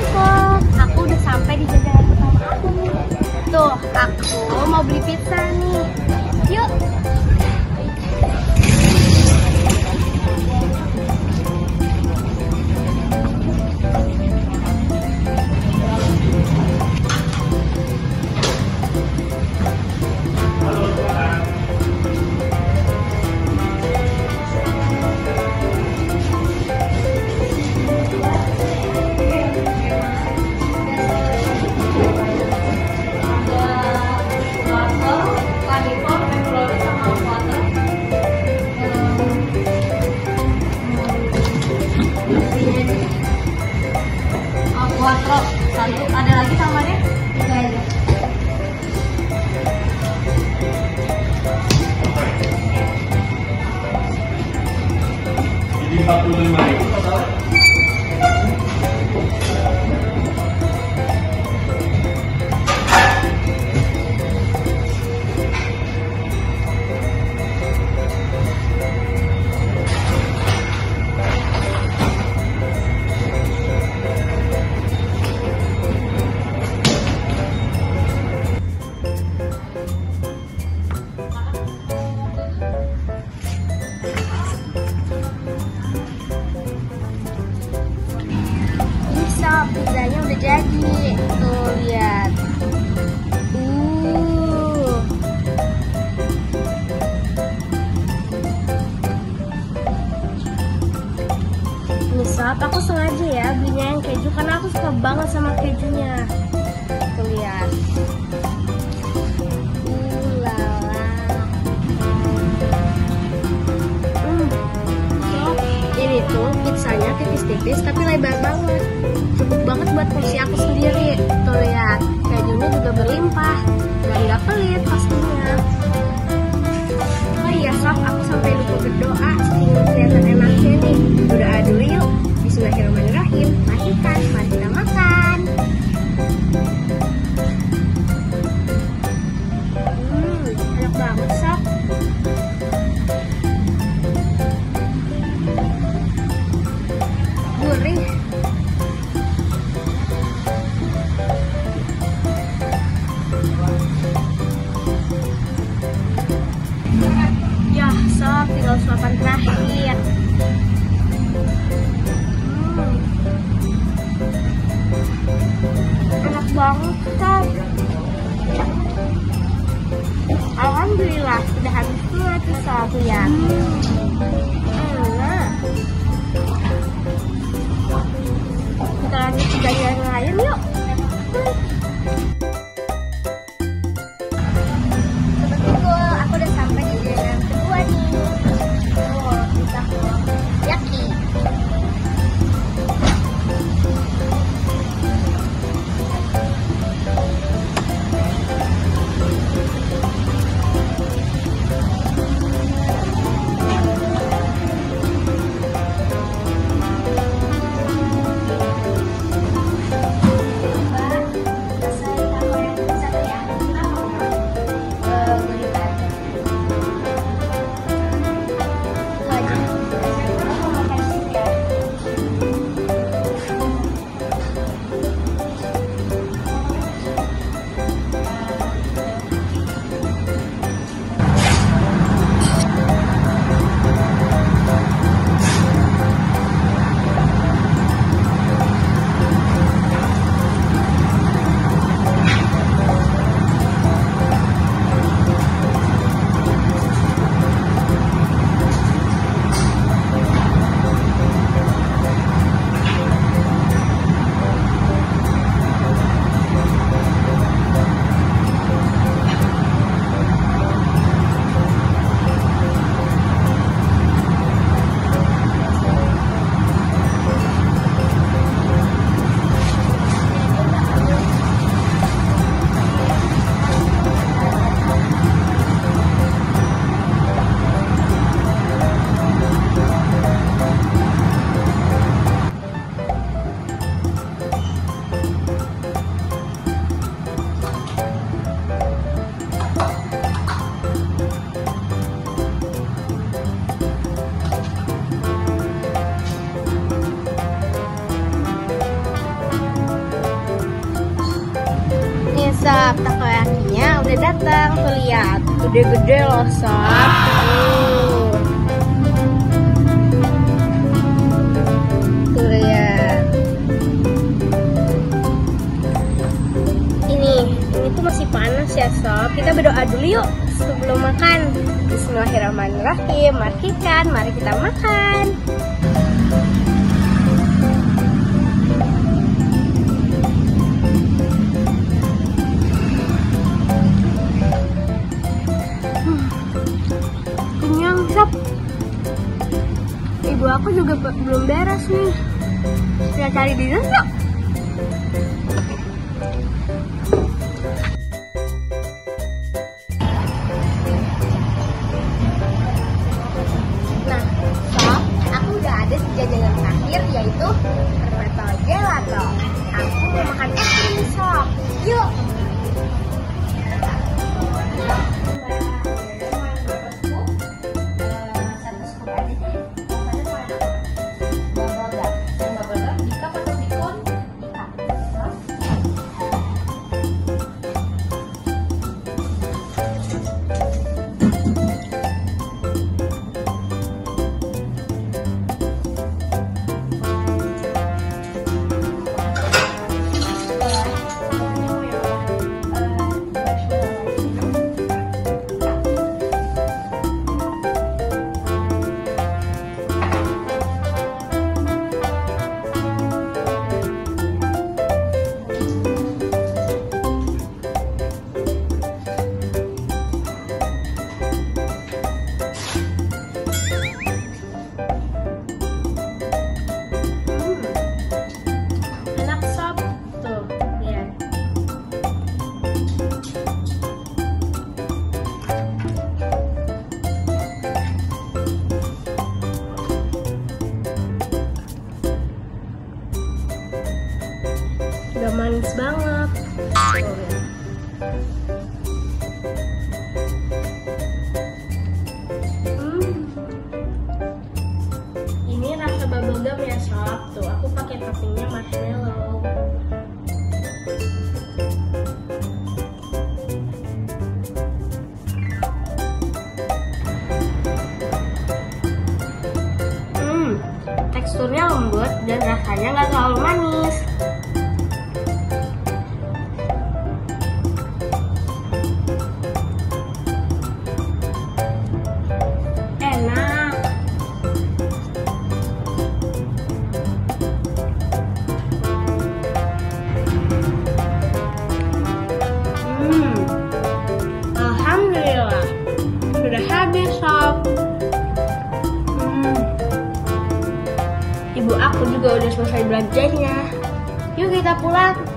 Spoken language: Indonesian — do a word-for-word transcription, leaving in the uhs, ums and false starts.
people, aku udah sampai di jajanan pertama aku. Tuh, aku mau beli pizza nih. Yuk. Quattro, satu, ada lagi tambahannya? Tiga aja. Jadi empat puluh lima ribu total. Pizzanya udah jadi, tuh lihat. Uh. Ini sob, aku sengaja ya belinya yang keju karena aku suka banget sama kejunya. Tuh lihat. Uh lala. Hmm. Sob, ini tuh pizzanya tipis-tipis tapi lebar banget. Cukup banget buat porsi aku sendiri. Tuh lihat, kejunya juga berlimpah dan gak pelit pastinya. Oh iya sob, aku sampai lupa berdoa saking kelihatan enaknya nih. Berdoa dulu yuk. Bismillahirrahmanirrahim. Matikan, mari kita makan. Hmm, enak banget sob. Gurih. Ya sob, tinggal suapan terakhir. Hmm. Enak banget sob. Alhamdulillah sudah habis pula tuh sob ya. Enak. Kita lanjut ke jajanan lain yuk. Aku udah sampai di jajanan kedua nih. Oh, kita yaki. Sob, takoyakinya udah datang. Tuh lihat, gede-gede loh Sob. Tuh. Tuh lihat. Ini, ini tuh masih panas ya Sob. Kita berdoa dulu yuk sebelum makan. Bismillahirrahmanirrahim. Mari kan, mari kita makan. Ibu aku juga belum beres nih. Kita cari dessert yuk. Nah, Sob, aku udah ada jajanan terakhir yaitu Hermeto Gelato. Aku mau makan ini Sob. Yuk. Udah manis banget. Hmm. Ini rasa bubblegum ya Sob. Tuh aku pakai toppingnya marshmallow. Hmm, teksturnya lembut dan rasanya nggak terlalu manis. Alhamdulillah, sudah habis Sob. Hmm. Ibu aku juga udah selesai belanjanya. Yuk kita pulang.